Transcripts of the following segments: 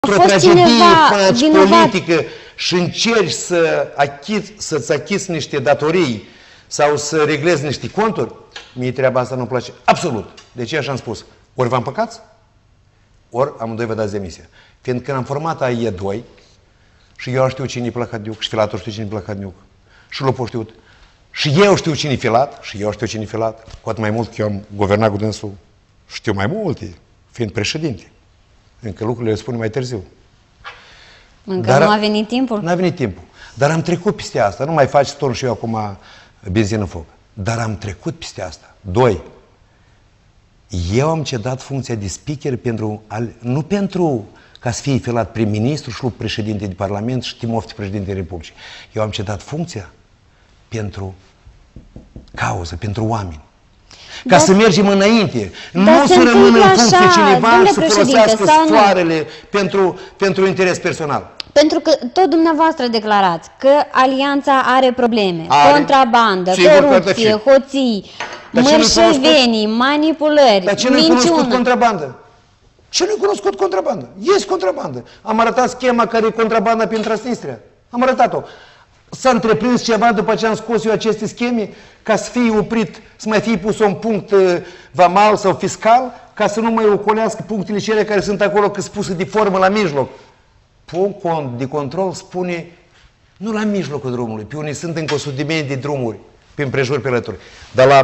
într-o tragedie faci politică și încerci să-ți achizi niște datorii sau să reglezi niște conturi, mie treaba asta nu-mi place absolut. De ce așa am spus? Ori v-am păcați, ori amândoi vă dați demisia. Fiindcă când am format AIE2 și eu știu cine-i Plăhădniuc și Filatul știu cine-i Plăhădniuc și Lupu știut și eu știu cine-i Filat și eu știu cine-i Filat, cu atât mai mult că eu am guvernat cu dânsul, știu mai multe, fiind președinte. Încă lucrurile le spun mai târziu. Încă nu a venit timpul? Nu a venit timpul. Dar am trecut peste asta. Nu mai faci torn și eu acum benzină în foc. Dar am trecut peste asta. 2. Eu am cedat funcția de speaker nu pentru ca să fie Filat prim-ministru și Lupu președinte de Parlament și Timofte președinte Republicii. Eu am cedat funcția pentru cauză, pentru oameni. Ca să mergem înainte. Nu să rămână în funcție cineva și să folosească sfoarele pentru interes personal. Pentru că tot dumneavoastră declarați că alianța are probleme. Contrabandă, corupție, hoții, mărșăvenii, manipulări, dar ce nu-i cunoscut contrabandă? Ce nu-i cunoscut contrabandă? Este contrabandă. Am arătat schema care e contrabanda prin Transnistria. Am arătat-o. S-a întreprins ceva după ce am scos eu aceste scheme ca să fie oprit, să mai fie pus un punct vamal sau fiscal, ca să nu mai ocolească punctele cele care sunt acolo, că sunt puse de formă la mijloc. Punctul de control spune, nu la mijlocul drumului, pe unii sunt încă 100 de mii de drumuri, pe împrejur, pe alături, dar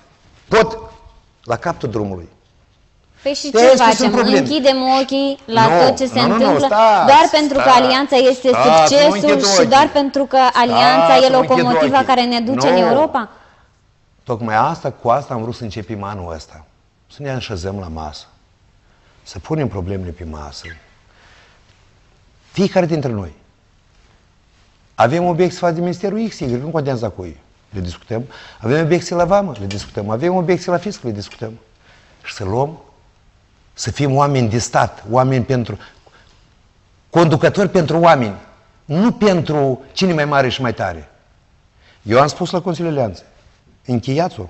la capătul drumului. Păi și ce facem? Închidem ochii la tot ce se întâmplă doar pentru că alianța este succesul și doar pentru că alianța e locomotiva care ne duce în Europa? Tocmai cu asta am vrut să începem anul ăsta. Să ne așezăm la masă. Să punem problemele pe masă. Fiecare dintre noi. Avem obiecții față de Ministerul X, nu contează cui. Le discutăm. Avem obiecții la vamă, le discutăm. Avem obiecții la fisc, le discutăm. Și să luăm, să fim oameni de stat, conducători pentru oameni, nu pentru cine mai mare și mai tare. Eu am spus la Consiliul Alianței, încheiați-o.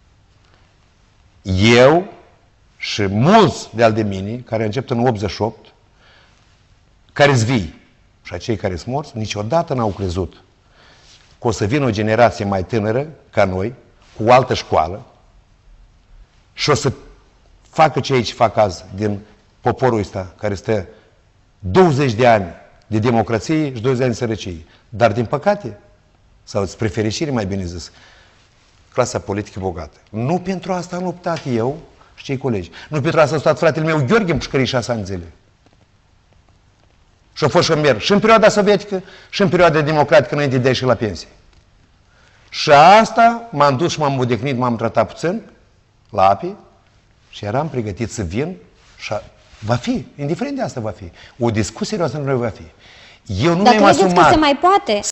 Eu și mulți de-al de mine, care încep în 88, care-s vii, și acei care sunt morți, niciodată n-au crezut că o să vină o generație mai tânără ca noi, cu o altă școală, și o să facă ceea ce fac azi din poporul ăsta, care stă 20 de ani de democrație și 20 de ani de sărăcie. Dar, din păcate, sau spre fericire, mai bine zis, clasa politică bogată. Nu pentru asta am luptat eu și cei colegi. Nu pentru asta a stat fratele meu Gheorghe în pușcărie 6 ani de zile. Și a fost șomer și în perioada sovietică și în perioada democratică, înainte de a ieși la pensie. Și asta m-am dus și m-am odecnit, m-am tratat puțin la api și eram pregătit să vin și va fi, indiferent de asta va fi. O discuție serioasă nu va fi. Eu nu Dar credeți că se mai poate?